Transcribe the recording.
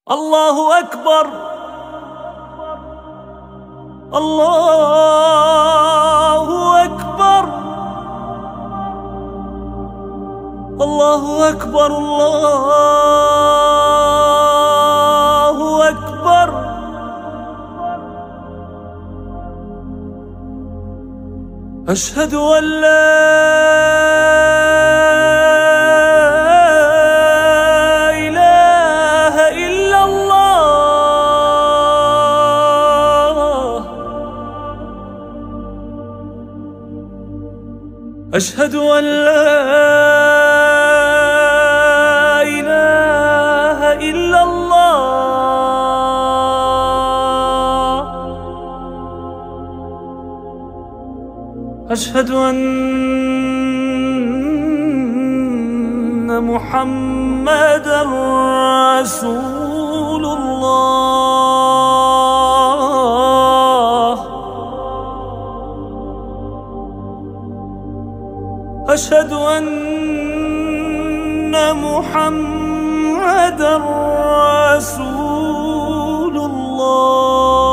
الله أكبر الله أكبر الله أكبر الله أكبر. أشهد أن لا إله إلا الله. أشهد أن لا إله إلا الله. أشهد أن محمدًا رسول الله. أشهد أن محمدًا رسول الله.